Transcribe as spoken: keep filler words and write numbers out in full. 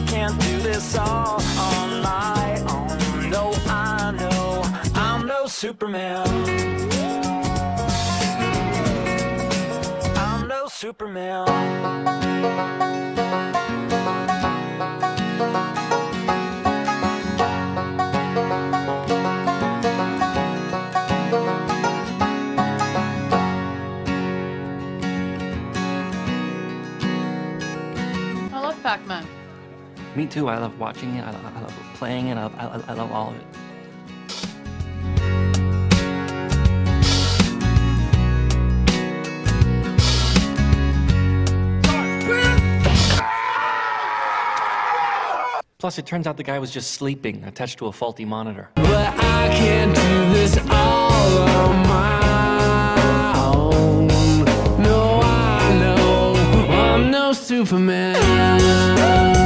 can't do this all on my own. No, I know I'm no Superman. I'm no Superman. Pac-Man. Me too. I love watching it. I love, I love playing it. I, I, I love all of it. Plus, it turns out the guy was just sleeping, attached to a faulty monitor. But I can't do this all on my own. No, I know I'm no Superman.